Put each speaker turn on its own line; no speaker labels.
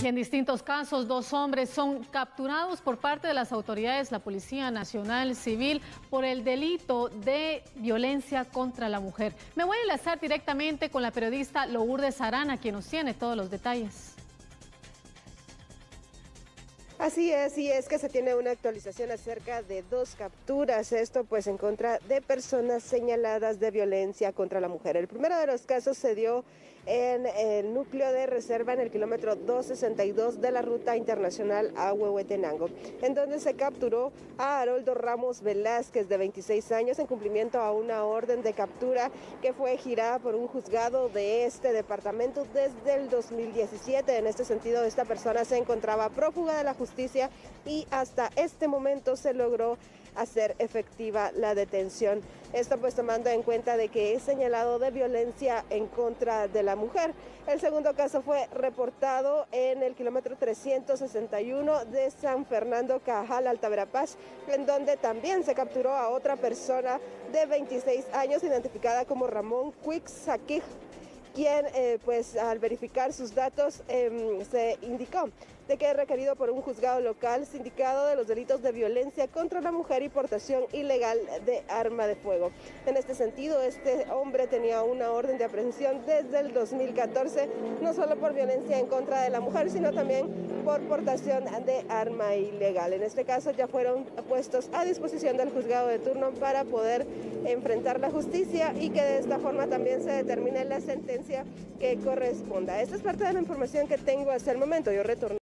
Y en distintos casos, 2 hombres son capturados por parte de las autoridades, la Policía Nacional Civil, por el delito de violencia contra la mujer. Me voy a enlazar directamente con la periodista Lourdes Arana, quien nos tiene todos los detalles.
Así es, y es que se tiene una actualización acerca de 2 capturas, esto pues en contra de personas señaladas de violencia contra la mujer. El primero de los casos se dio en el núcleo de reserva en el kilómetro 262 de la ruta internacional a Huehuetenango, en donde se capturó a Haroldo Ramos Velázquez, de 26 años, en cumplimiento a una orden de captura que fue girada por un juzgado de este departamento desde el 2017. En este sentido, esta persona se encontraba prófuga de la justicia y hasta este momento se logró hacer efectiva la detención. Esto pues tomando en cuenta de que es señalado de violencia en contra de la mujer. El segundo caso fue reportado en el kilómetro 361 de San Fernando Cajal, Alta Verapaz, en donde también se capturó a otra persona de 26 años identificada como Ramón Cuixaquij, quien pues al verificar sus datos se indicó de que es requerido por un juzgado local sindicado de los delitos de violencia contra la mujer y portación ilegal de arma de fuego. En este sentido, este hombre tenía una orden de aprehensión desde el 2014, no solo por violencia en contra de la mujer, sino también por portación de arma ilegal. En este caso ya fueron puestos a disposición del juzgado de turno para poder enfrentar la justicia y que de esta forma también se determine la sentencia que corresponda. Esta es parte de la información que tengo hasta el momento. Yo retorno.